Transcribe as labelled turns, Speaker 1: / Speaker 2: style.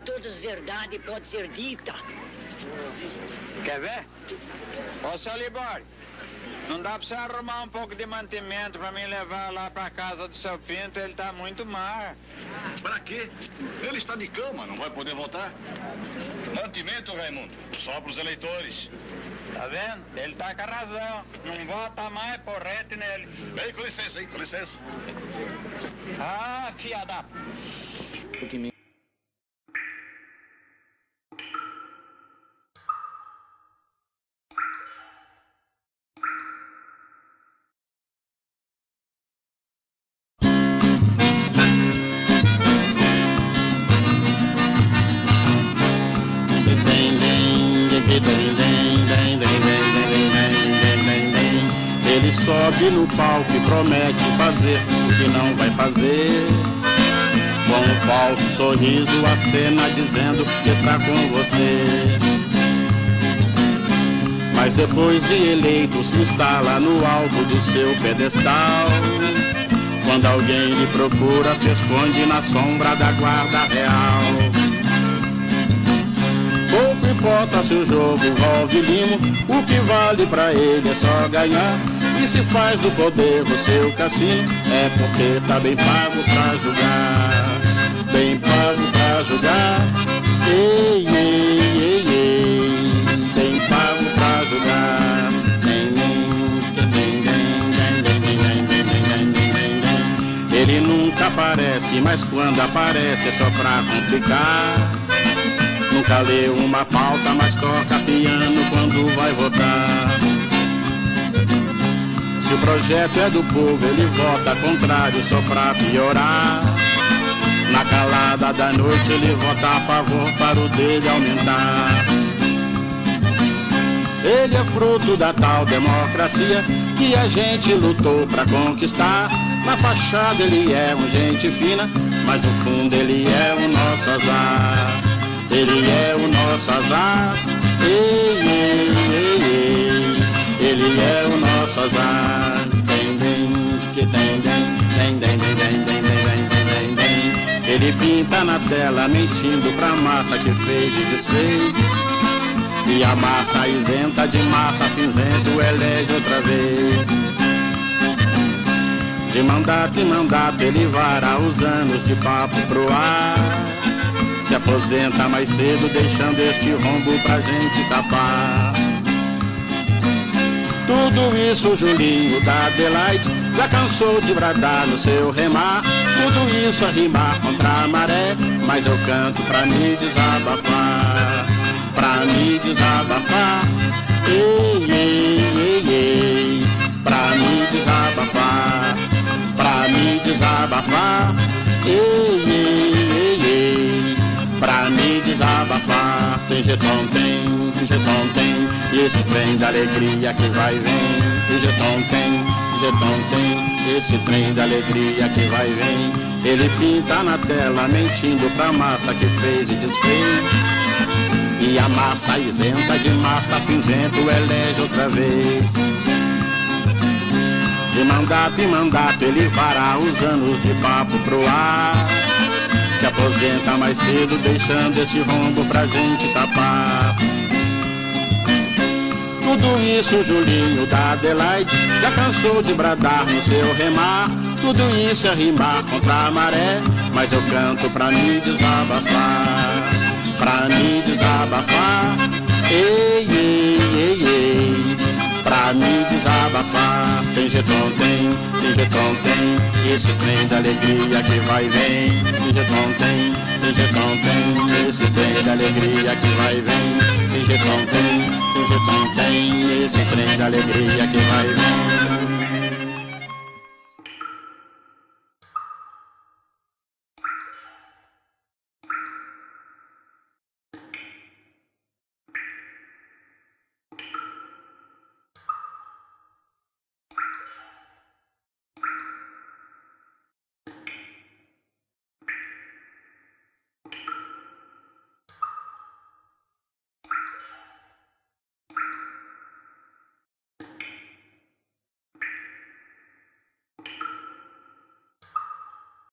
Speaker 1: todas verdade pode ser dita.
Speaker 2: Quer ver? Ô, seu Libório, não dá pra você arrumar um pouco de mantimento pra mim levar lá pra casa do seu Pinto? Ele tá muito mar.
Speaker 3: Pra quê? Ele está de cama, não vai poder votar. Mantimento, Raimundo, só pros eleitores.
Speaker 2: Tá vendo? Ele tá com a razão. Não vota mais, porrete nele.
Speaker 3: Ei, com licença, hein? Com licença.
Speaker 2: Ah, fiada.
Speaker 4: Ele sobe no palco e promete fazer o que não vai fazer. Com um falso sorriso acena dizendo que está com você. Mas depois de eleito se instala no alto do seu pedestal. Quando alguém lhe procura se esconde na sombra da guarda real. Pouco importa se o jogo envolve limo, o que vale pra ele é só ganhar. E se faz do poder o seu cassino, é porque tá bem pago pra jogar. Bem pago pra jogar. Ei, ei, ei, ei. Bem pago pra jogar. Ele nunca aparece, mas quando aparece é só pra complicar. Nunca leu uma pauta, mas toca piano quando vai votar. Se o projeto é do povo, ele vota contrário só pra piorar. Na calada da noite ele vota a favor para o dele aumentar. Ele é fruto da tal democracia que a gente lutou pra conquistar. Na fachada ele é um gente fina, mas no fundo ele é o nosso azar. Ele é o nosso azar. Ei, ei, ei, ei. Ele é o nosso azar. Ele pinta na tela mentindo pra massa que fez e desfez. E a massa isenta de massa cinzento elege outra vez. De mandato em mandato ele vara os anos de papo pro ar. Se aposenta mais cedo deixando este rombo pra gente tapar. Tudo isso Julinho da Adelaide já cansou de bradar no seu remar. Tudo isso a rimar contra a maré, mas eu canto pra me desabafar. Pra me desabafar. Ei, ei, ei, ei. Pra me desabafar. Pra me desabafar. Ei, ei, ei, ei. Pra me desabafar. Tem jeton, tem jeton, tem. E esse trem da alegria que vai e vem. Tem jeton, tem esse trem da alegria que vai e vem. Ele pinta na tela mentindo pra massa que fez e desfez. E a massa isenta de massa cinzento elege outra vez. De mandato em mandato ele vara os anos de papo pro ar. Se aposenta mais cedo deixando esse rombo pra gente tapar. Tudo isso Julinho da Adelaide já cansou de bradar no seu remar. Tudo isso é rimar contra a maré, mas eu canto pra me desabafar. Pra me desabafar. Ei, ei, ei, ei. Pra me desabafar. Tem jeton, tem jeton, tem. E esse trem da alegria que vai e vem. Tem jeton, tem jeton, tem. Esse trem da alegria que vai e vem. Tem jeton, tem jeton, tem. Esse trem da alegria que vai e vem.